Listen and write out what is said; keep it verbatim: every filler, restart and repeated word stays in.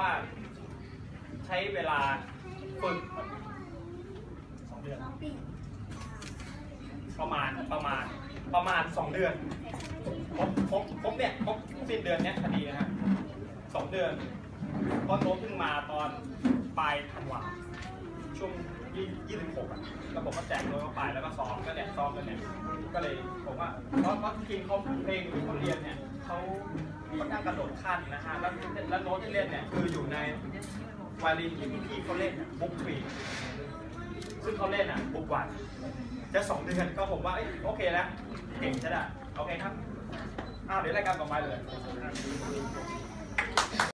ใช้เวลาฝึกสองเดือนประมาณประมาณประมาณสองเดือนครบครบครบเนี่ยครบสิ้นเดือนเนี้ยคดีนะฮะสองเดือนเพราะโน้ตเพิ่งมาตอนปลายธันวาช่วงยี่สิบหกอ่ะแล้วผมก็แจกโน้ตเข้าไปแล้วก็ซ้อมก็เนี่ยซ้อมกันเนี่ยก็เลยผมว่าเพราะเพราะจริงเขาเพลงที่เขาเรียนเนี่ยเขาค่อนข้างกระโดดขั้นนะฮะแล้วแล้วโน้ตที่เล่นเนี่ยคืออยู่ในวาลินที่พี่ๆเขาเล่นบุ๊กฟรีซึ่งเขาเล่นอ่ะบุ๊กวันจะสองเดือนก็ผมว่าโอเคแล้วเก่งใช่ไหมโอเคครับอ้าวเดี๋ยวรายการต่อไปเลย